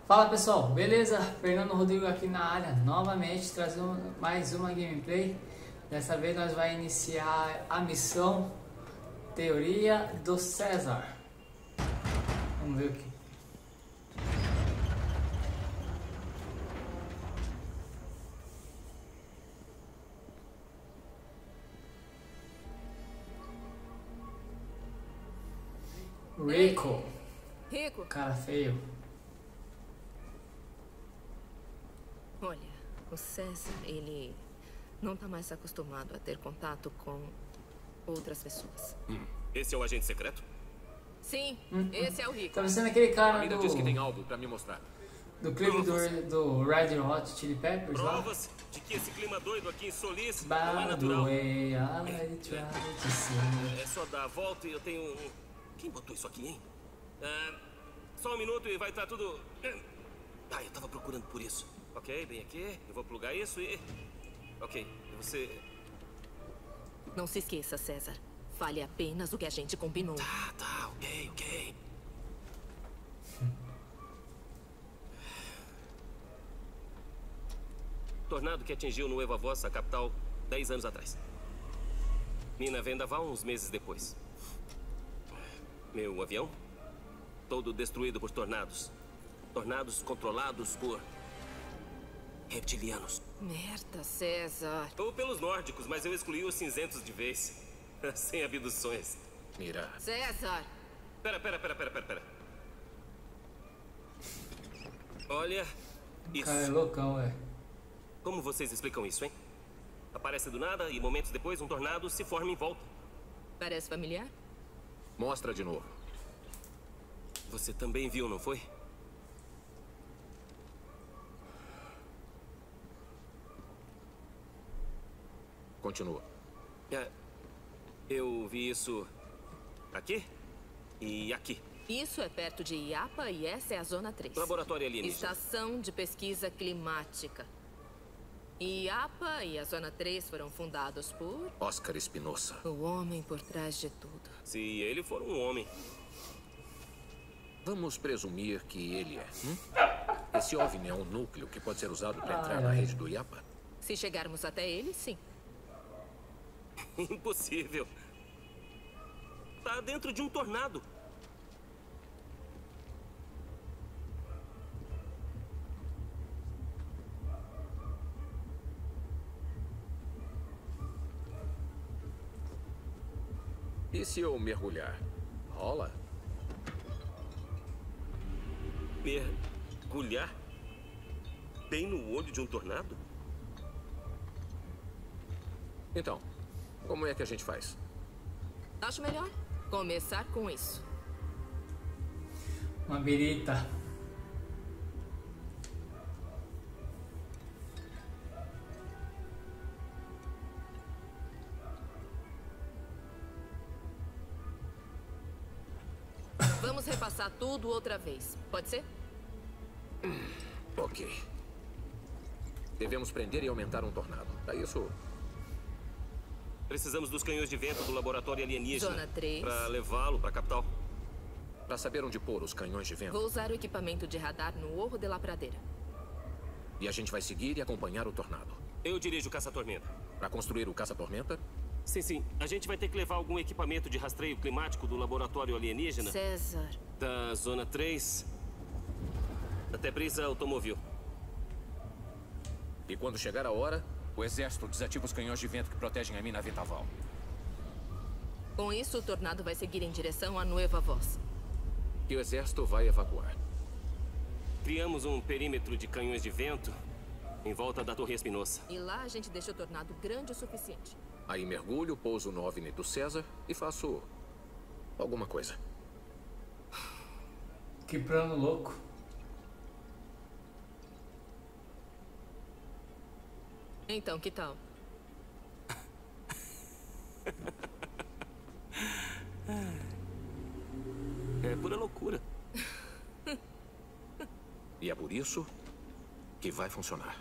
Fala pessoal, beleza? Fernando Rodrigo aqui na área, novamente trazendo mais uma gameplay. Dessa vez nós vamos iniciar a missão Teoria do César. Vamos ver o que. Rico. Rico. Cara feio. Olha, o César, ele não tá mais acostumado a ter contato com outras pessoas. Esse é o agente secreto? Sim, esse é o Rico. Tá parecendo aquele cara Ainda diz que tem algo pra me mostrar. do clipe do Red Hot Chili Peppers lá. Provas de que esse clima doido aqui em Solis By não é the natural. way, I try to see. É só dar a volta e eu tenho um... Quem botou isso aqui, hein? Só um minuto e vai estar tudo... eu tava procurando por isso. Ok, bem aqui. Eu vou plugar isso e... Ok, e você... Não se esqueça, César. Fale apenas o que a gente combinou. Tá, ok. Tornado que atingiu Nueva Voz, a capital, 10 anos atrás. Mina Vendaval, uns meses depois. Meu avião, todo destruído por tornados. Tornados controlados por... reptilianos. Merda, César. Ou pelos nórdicos, mas eu excluí os cinzentos de vez. Sem abduções. Mira. César! Pera. Olha isso. Cara, é loucão, velho. Como vocês explicam isso, hein? Aparece do nada e momentos depois um tornado se forma em volta. Parece familiar? Mostra de novo. Você também viu, não foi? Continua. Eu vi isso aqui e aqui. Isso é perto de Iapa e essa é a Zona 3. Laboratório alienígena. Estação de Pesquisa Climática. Iapa e a Zona 3 foram fundados por... Oscar Espinosa. o homem por trás de tudo. Se ele for um homem. Vamos presumir que ele é. Esse OVNI é um núcleo que pode ser usado para entrar na Ai. rede do IAPA? Se chegarmos até ele, sim. Impossível. Tá dentro de um tornado. E se eu mergulhar? Rola? Mergulhar? Bem no olho de um tornado? Então, como é que a gente faz? Acho melhor começar com isso. Uma birita. Vamos repassar tudo outra vez. Pode ser? Ok. Devemos prender e aumentar um tornado. Para isso, Precisamos dos canhões de vento do laboratório alienígena. Zona 3. Pra levá-lo pra capital. para saber onde pôr os canhões de vento. Vou usar o equipamento de radar no Orro de la Pradeira. E a gente vai seguir e acompanhar o tornado. Eu dirijo o caça-tormenta. Para construir o caça-tormenta? Sim. A gente vai ter que levar algum equipamento de rastreio climático do laboratório alienígena. César. Da Zona 3 até Brisa Automobil. E quando chegar a hora, o exército desativa os canhões de vento que protegem a mina Vendaval. Com isso, o tornado vai seguir em direção a Nueva Voz. E o exército vai evacuar. Criamos um perímetro de canhões de vento em volta da Torre Espinosa. E lá a gente deixa o tornado grande o suficiente. Aí mergulho, pouso no OVNI do César e faço alguma coisa. Que plano louco. Então, que tal? É pura loucura. E é por isso que vai funcionar.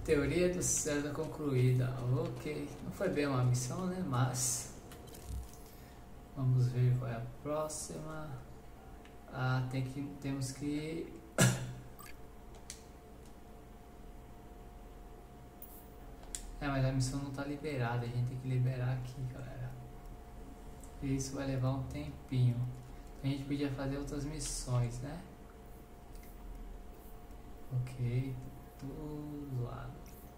Teoria do César concluída. Ok. Não foi bem uma missão, né? Mas vamos ver qual é a próxima. Ah, temos que mas a missão não tá liberada. A gente tem que liberar aqui, galera. Isso vai levar um tempinho. A gente podia fazer outras missões, né? Ok, tudo zoado.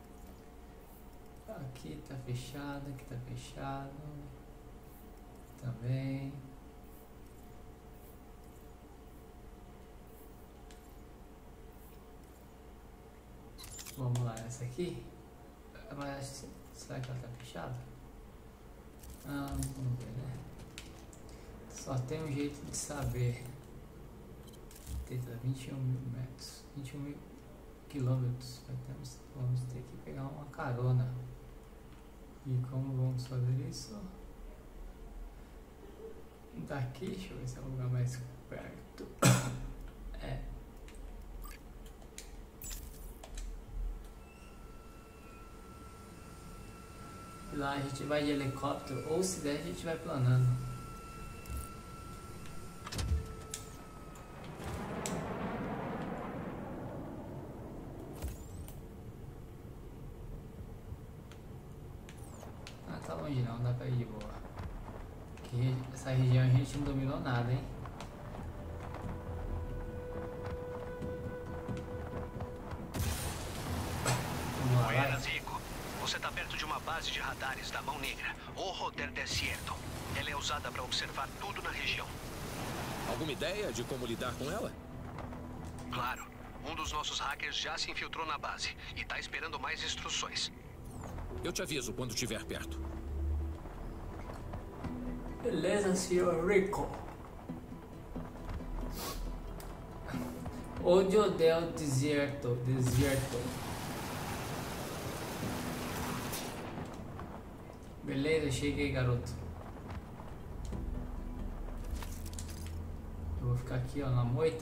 Aqui tá fechado, aqui tá fechado. Também. Vamos lá, essa aqui. Mas será que ela tá fechada? Ah, vamos ver, né? Só tem um jeito de saber. Eita, 21 mil metros, 21 mil quilômetros. Vamos ter que pegar uma carona. E como vamos fazer isso? Daqui, deixa eu ver se é o lugar mais perto. É. Lá a gente vai de helicóptero, ou se der a gente vai planando. Ah, tá longe não, dá pra ir de boa. Aqui, essa região a gente não dominou nada, hein? Buenas, Rico. Você está perto de uma base de radares da Mão Negra, Ojo del Desierto. Ela é usada para observar tudo na região. Alguma ideia de como lidar com ela? Claro. Um dos nossos hackers já se infiltrou na base e está esperando mais instruções. Eu te aviso quando estiver perto. Beleza, senhor Rico. Ojo del Desierto. Beleza, cheguei, garoto. Eu vou ficar aqui, ó, na moita.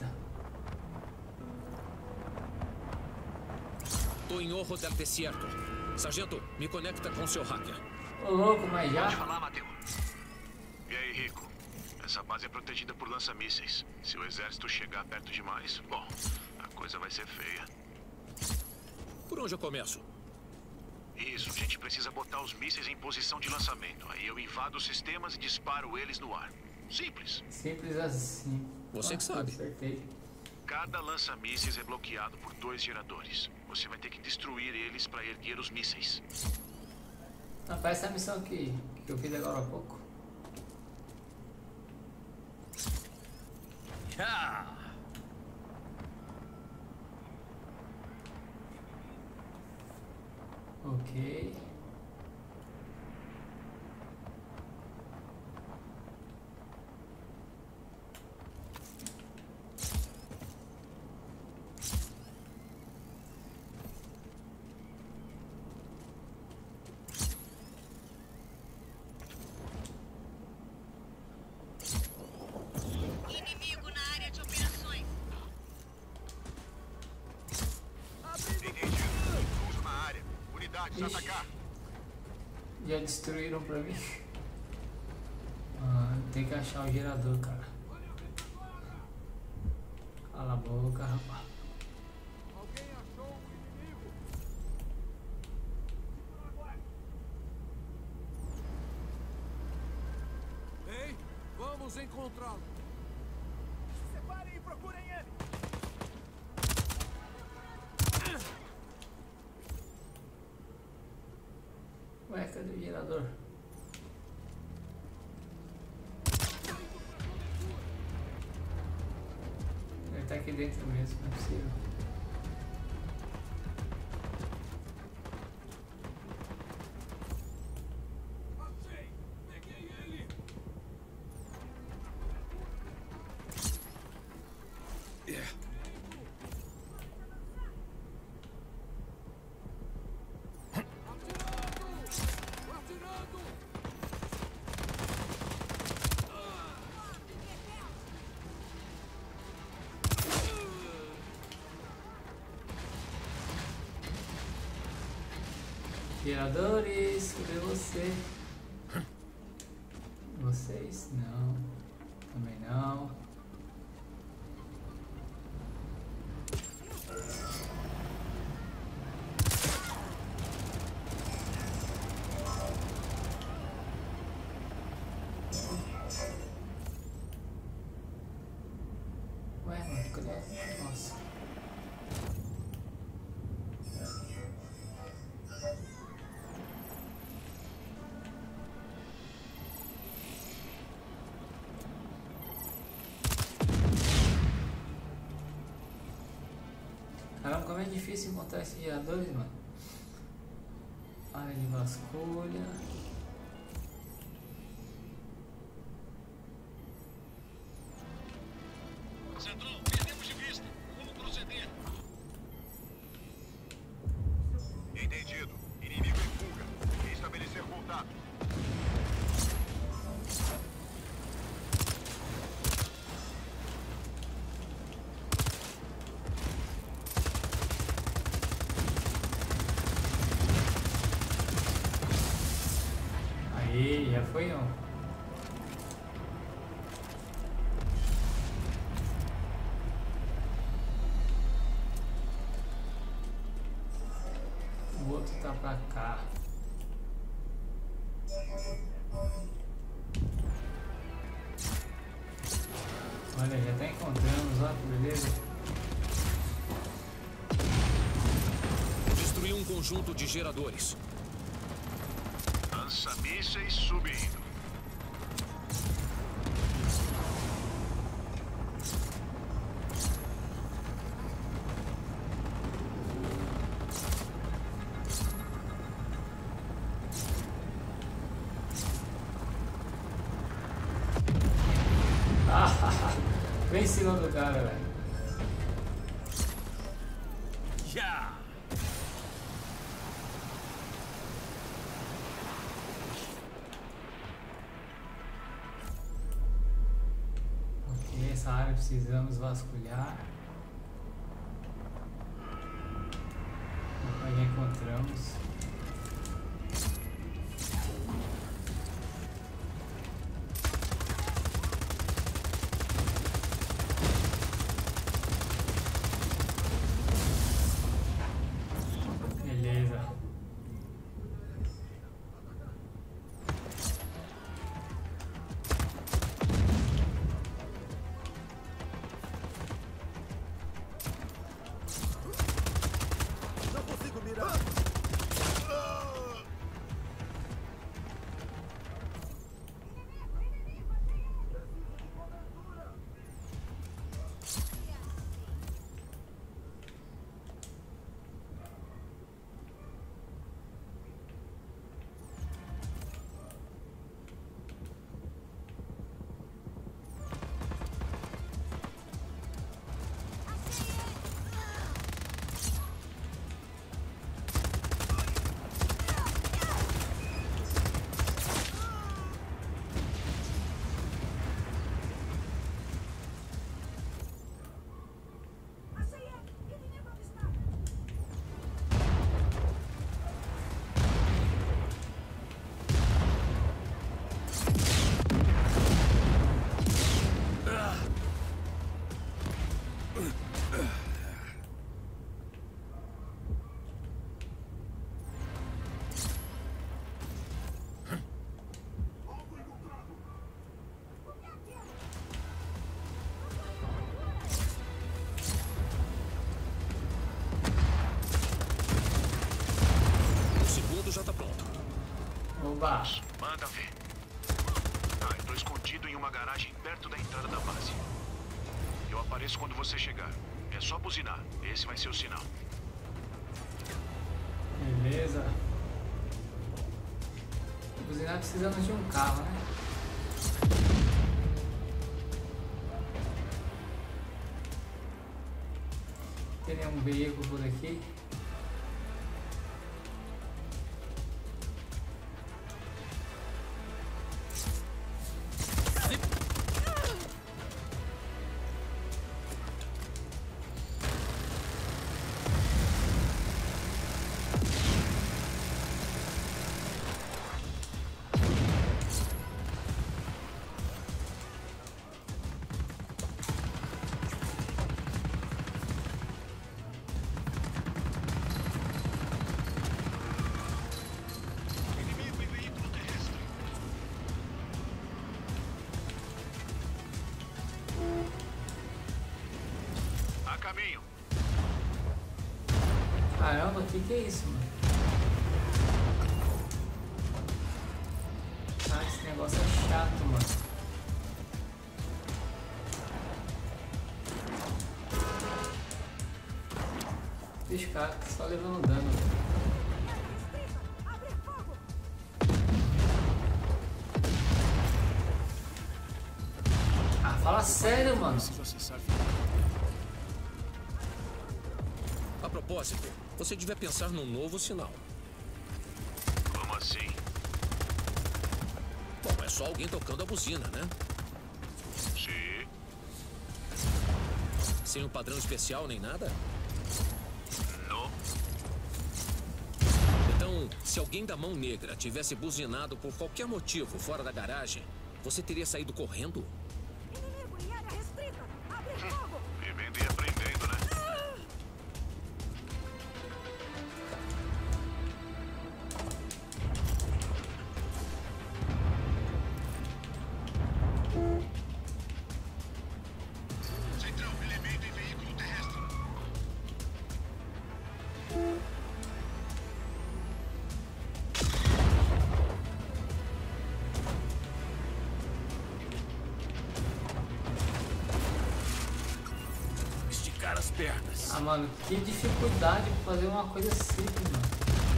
Tô em Ojo del Desierto. Sargento, me conecta com seu hacker. Ô louco, mas já? Pode falar, Mateu. E aí, Rico? Essa base é protegida por lança-mísseis. Se o exército chegar perto demais, bom, a coisa vai ser feia. Por onde eu começo? Isso, a gente precisa botar os mísseis em posição de lançamento. Aí eu invado os sistemas e disparo eles no ar. Simples. Simples assim. Você que sabe. Acertei. Cada lança-mísseis é bloqueado por 2 geradores. Você vai ter que destruir eles para erguer os mísseis. Ah, faz essa missão aqui que eu fiz agora há pouco. Ok. Inimigo na área de operações. Entendido. Intruso na área. Unidades, Ixi. atacar. Já destruíram pra mim. Ah, tem que achar o gerador, cara. Cala a boca, rapaz. Alguém achou o inimigo? Ei, vamos encontrá-lo. Se separem e procurem ele. Ué, cadê o gerador? Ele tá aqui dentro mesmo, não é possível. Achei! Peguei ele! Atirando! Geradores, cadê você? Vocês? Não. Também não. Ué, mano, cadê? Nossa. Caramba, como é difícil encontrar esses geradores, mano. Área de vasculha. Central, perdemos de vista. Como proceder? Entendido. Inimigo em fuga. Restabelecer contato. Aí, já foi um. O outro tá pra cá. Olha, já tá encontrando, ó, que beleza. Destruí um conjunto de geradores. Lança-mísseis subindo. Bem em cima do cara, velho. Já! Ok, essa área precisamos vasculhar. Aí já encontramos. Beleza. Não consigo mirar. O segundo já tá pronto. Oba! Manda ver. Eu tô escondido em uma garagem perto da entrada da base. Eu apareço quando você chegar. É só buzinar. Esse vai ser o sinal. Beleza. Buzinar precisamos de um carro, né? Tem nenhum veículo por aqui? Caramba, que é isso, mano? Ah, esse negócio é chato, mano. Bicho, cara, tá só levando dano. Ah, fala sério, mano. A propósito, você devia pensar num novo sinal. Como assim? Bom, é só alguém tocando a buzina, né? Sim. Sem um padrão especial nem nada? Não. Então, se alguém da Mão Negra tivesse buzinado por qualquer motivo fora da garagem, você teria saído correndo? Inimigo em área restrita! Abre fogo! Vivendo e aprendendo, né? Central, elemento em veículo terrestre. Esticar as pernas. Ah, mano, que dificuldade pra fazer uma coisa simples, mano.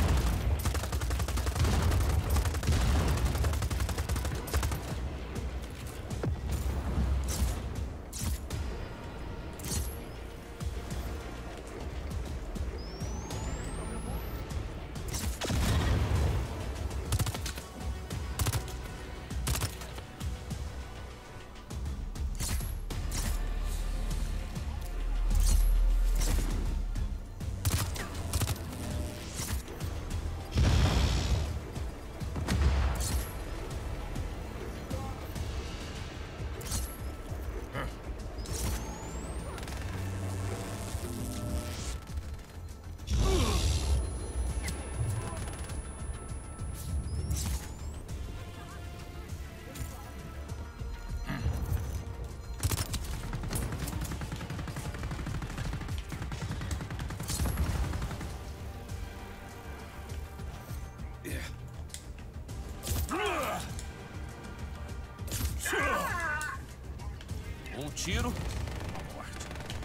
Um tiro, uma morte.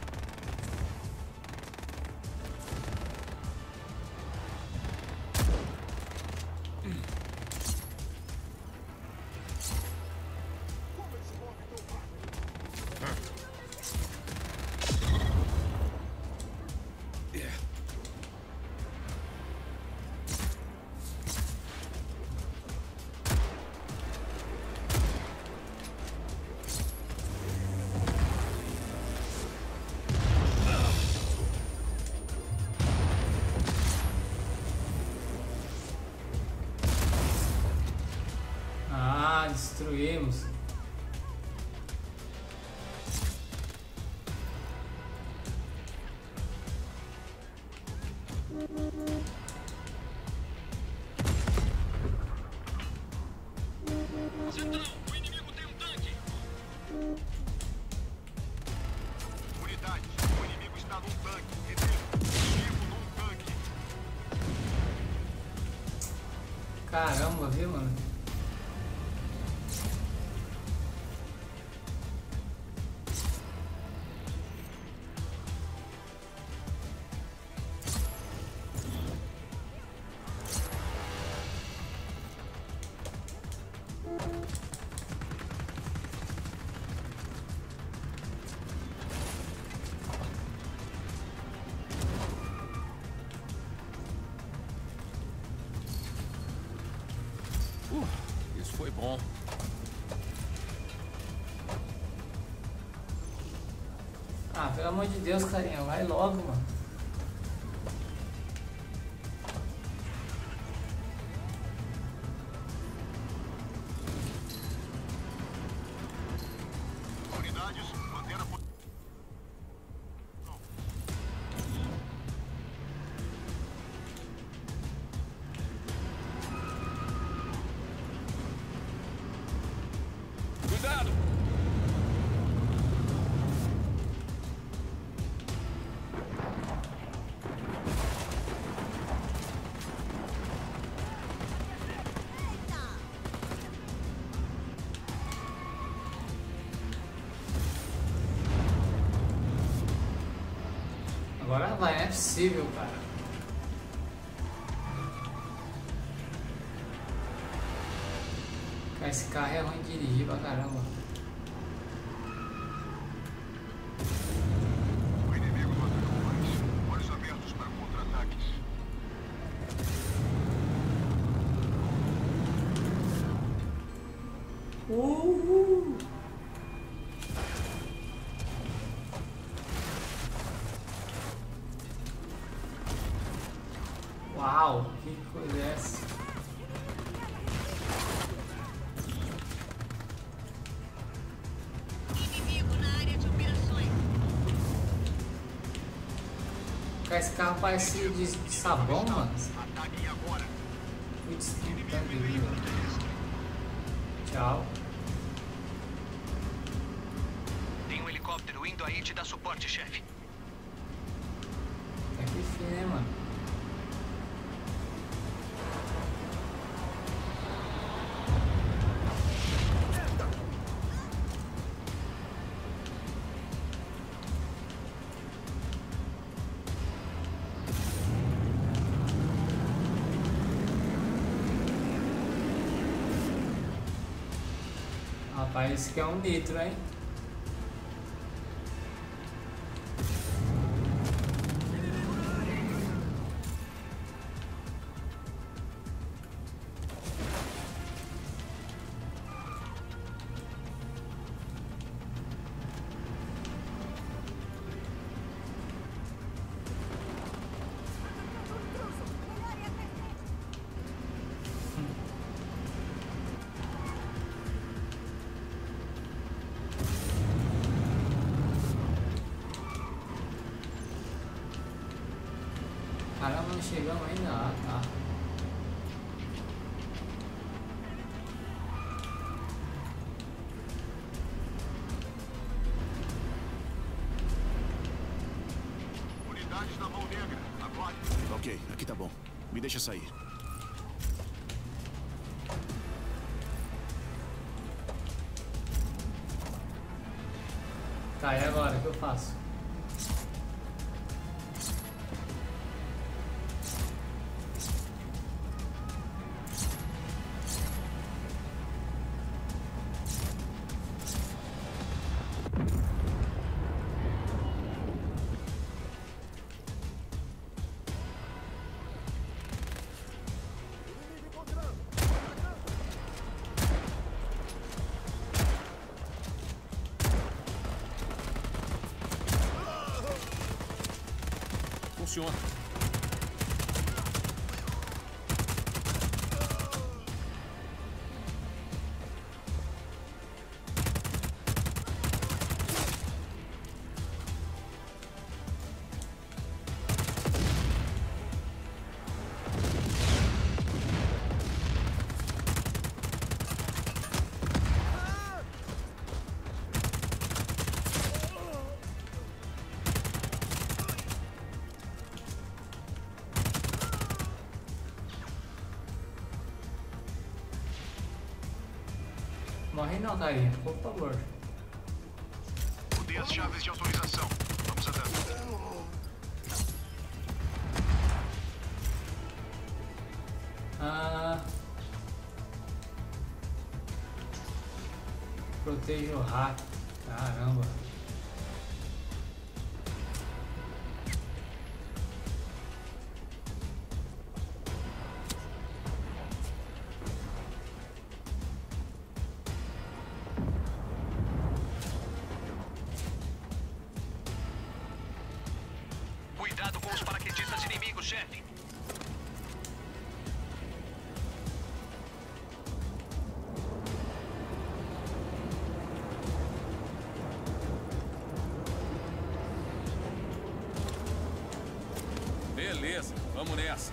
Ah, destruímos. Central, o inimigo tem um tanque. Unidades, o inimigo está num tanque. Inimigo num tanque. Caramba, viu, mano? Isso foi bom. Ah, pelo amor de Deus, carinha, vai logo, mano. Unidades, manter a posição. Cuidado! Agora vai, não é possível, cara. Cara, esse carro é ruim de dirigir pra caramba. O inimigo não atacou mais. Olhos abertos para contra-ataques. Uau, que coisa é essa? Inimigo na área de operações. Cara, esse carro parece de sabão, mano. Ataquem agora. Muito esquentando aqui, mano. Tchau. Tem um helicóptero indo aí te dar suporte, chefe. Tá que fim, né, mano? Rapaz, esse aqui é um nitro, hein? Caramba, não chegamos ainda. Ah, tá. Unidades da Mão Negra. Agora. Ok, aqui tá bom. Me deixa sair. Tá, e agora? O que eu faço? Funciona. Morre não, carinha, por favor. Dê as chaves de autorização. Vamos andando. Proteja o hack. Caramba. Cuidado com os paraquedistas inimigos, chefe. Beleza, vamos nessa.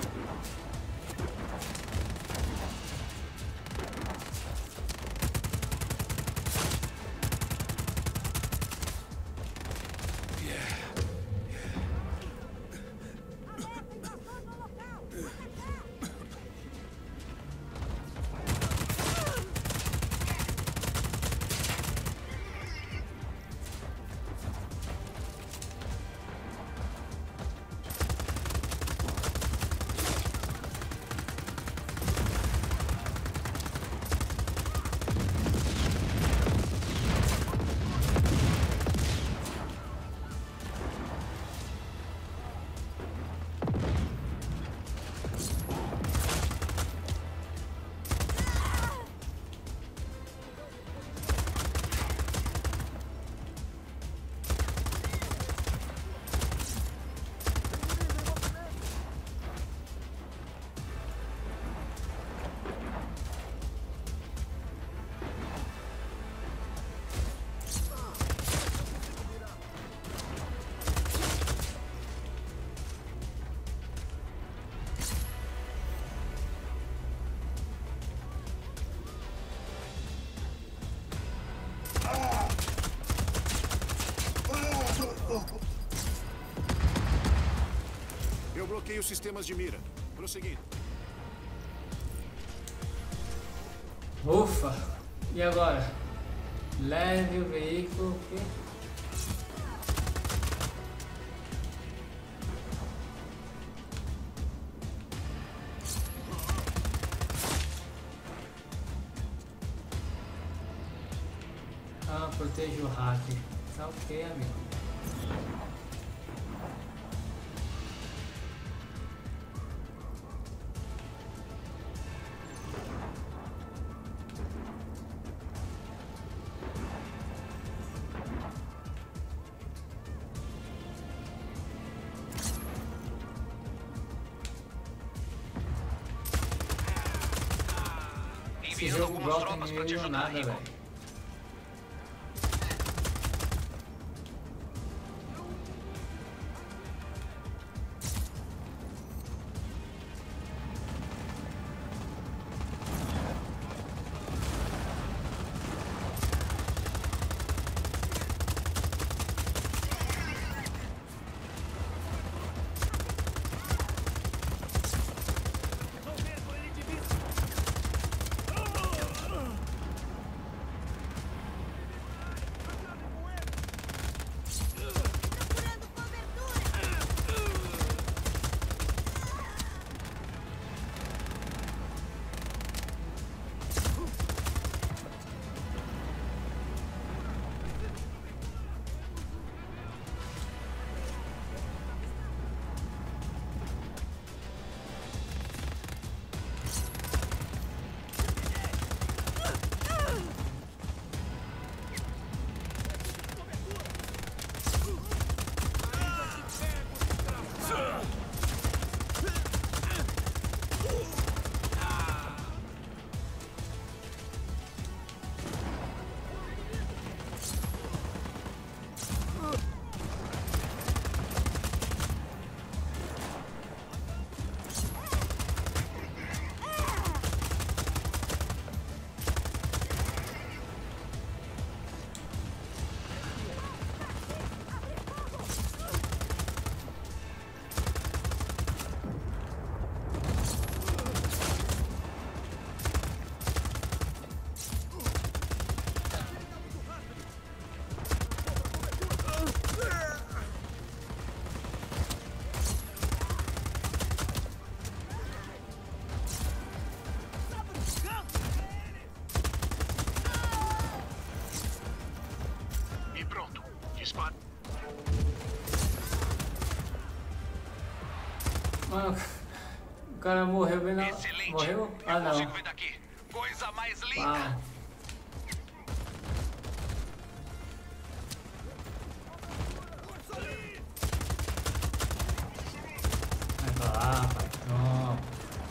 os sistemas de mira. Prosseguindo. Ufa! E agora? Leve o veículo. Ah, proteja o hacker. Tá ok, amigo. Esse jogo volta em meio nada, velho. Mano, o cara morreu bem na... Excelente. Morreu? Ah, não. Consigo ver daqui. Coisa mais linda. Ah. Vai pra lá, pai. Não.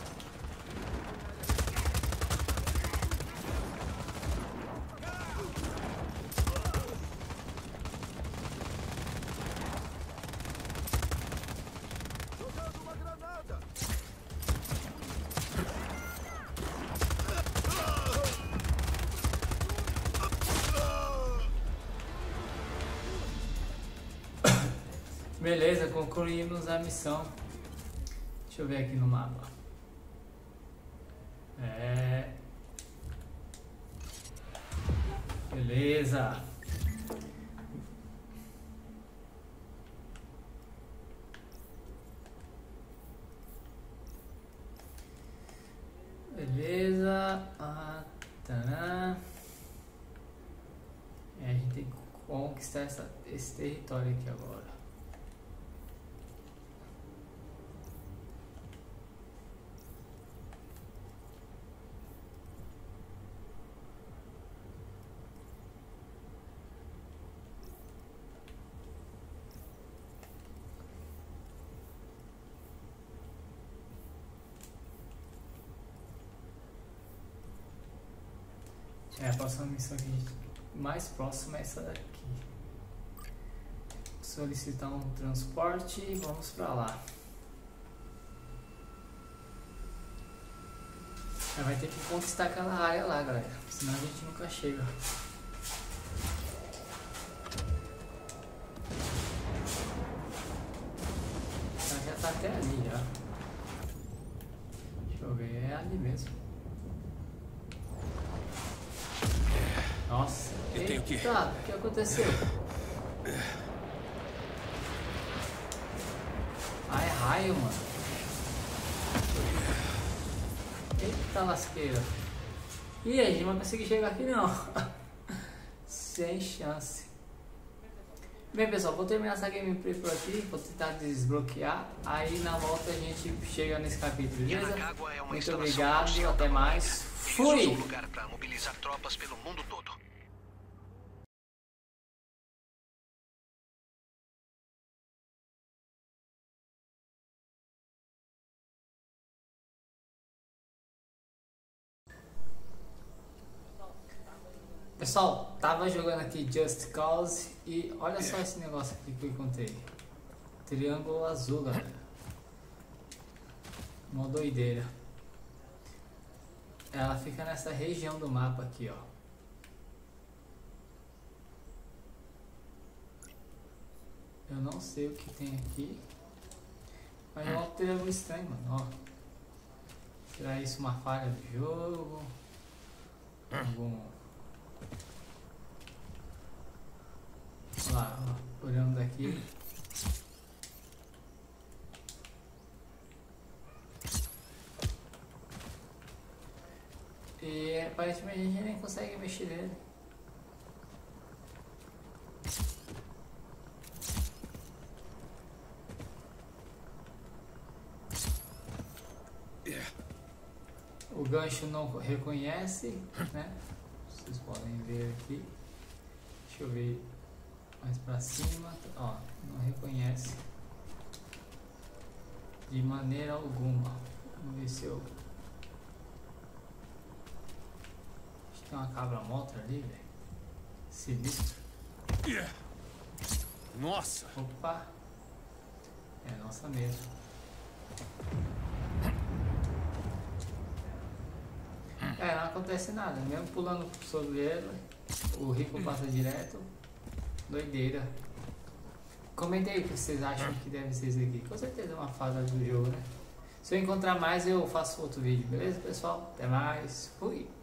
Beleza, concluímos a missão. Deixa eu ver aqui no mapa. Beleza. Beleza. Tará. A gente tem que conquistar esse território aqui agora. A próxima missão aqui mais próxima é essa daqui. Solicitar um transporte e vamos pra lá. Vai ter que conquistar aquela área lá, galera, senão a gente nunca chega. Já tá até ali já. Nossa, Eu tenho que... Tá, o que aconteceu? Ah, é raio, mano. Eita lasqueira. Ih, a gente não vai conseguir chegar aqui não. Sem chance. Bem, pessoal, vou terminar essa gameplay por aqui. Vou tentar desbloquear. Aí na volta a gente chega nesse capítulo, beleza? Muito obrigado, até mais. Fui! Um lugar para mobilizar tropas pelo mundo todo. Pessoal, tava jogando aqui Just Cause e olha só esse negócio aqui que eu encontrei. Triângulo azul, galera. Uma doideira. Ela fica nessa região do mapa aqui, ó. Eu não sei o que tem aqui. Mas é um triângulo estranho, mano, ó. Será isso uma falha do jogo? Algum... Olha lá, ó, olhando daqui. E aparentemente a gente nem consegue mexer nele. O gancho não reconhece, né? Vocês podem ver aqui. Deixa eu ver mais pra cima. Ó, não reconhece de maneira alguma. Vamos ver se eu... Acho que tem uma cabra morta ali, velho. Sinistro. Nossa! Opa! É nossa mesmo. É, não acontece nada. Mesmo pulando sobre ela, o Rico passa direto. Doideira. Comenta aí o que vocês acham que deve ser isso aqui. Com certeza é uma fase do jogo, né? Se eu encontrar mais, eu faço outro vídeo, beleza, pessoal? Até mais. Fui!